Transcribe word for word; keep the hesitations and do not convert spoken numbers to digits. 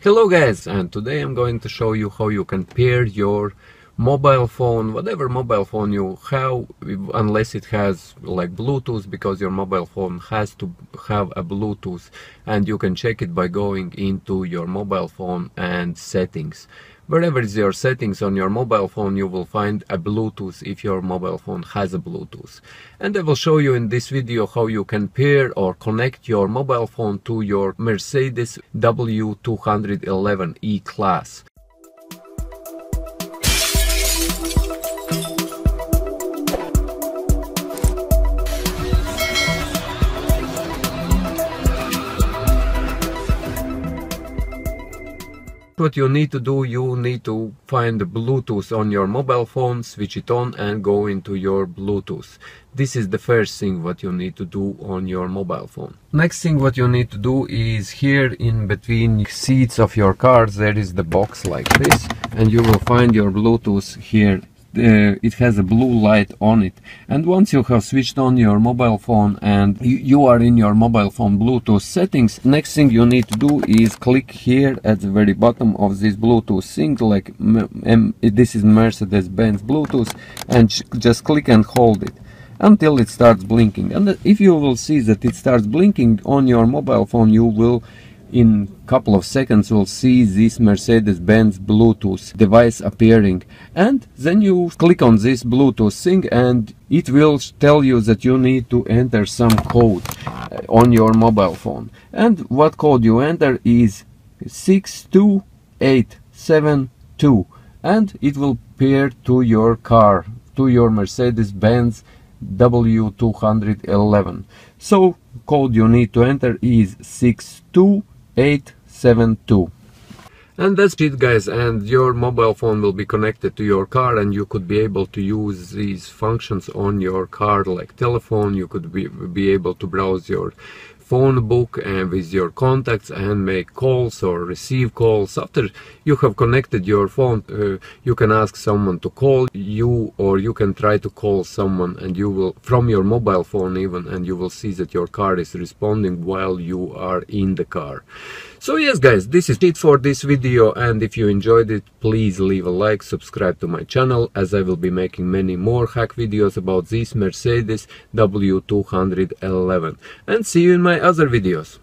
Hello guys, and today I'm going to show you how you can pair your mobile phone, whatever mobile phone you have, unless it has like Bluetooth, because your mobile phone has to have a Bluetooth, and you can check it by going into your mobile phone and settings. Wherever is your settings on your mobile phone, you will find a Bluetooth if your mobile phone has a Bluetooth. And I will show you in this video how you can pair or connect your mobile phone to your Mercedes W two eleven E-Class. What you need to do, you need to find the Bluetooth on your mobile phone, switch it on and go into your Bluetooth. This is the first thing what you need to do on your mobile phone. Next thing what you need to do is here in between seats of your car there is the box like this, and you will find your Bluetooth here. Uh, it has a blue light on it, and once you have switched on your mobile phone and you, you are in your mobile phone Bluetooth settings, next thing you need to do is click here at the very bottom of this Bluetooth thing, like M this is Mercedes-Benz Bluetooth, and just click and hold it until it starts blinking. And if you will see that it starts blinking on your mobile phone, you will in a couple of seconds will see this Mercedes-Benz Bluetooth device appearing, and then you click on this Bluetooth thing and it will tell you that you need to enter some code on your mobile phone. And what code you enter is six two eight seven two, and it will pair to your car, to your Mercedes-Benz W two eleven. So code you need to enter is six two eight seven two. And that's it guys, and your mobile phone will be connected to your car, and you could be able to use these functions on your car like telephone. You could be, be able to browse your phone book and with your contacts and make calls or receive calls. After you have connected your phone, uh, you can ask someone to call you, or you can try to call someone and you will from your mobile phone even, and you will see that your car is responding while you are in the car. So yes guys, this is it for this video, and if you enjoyed it, please leave a like, subscribe to my channel, as I will be making many more hack videos about this Mercedes W two eleven, and see you in my other videos.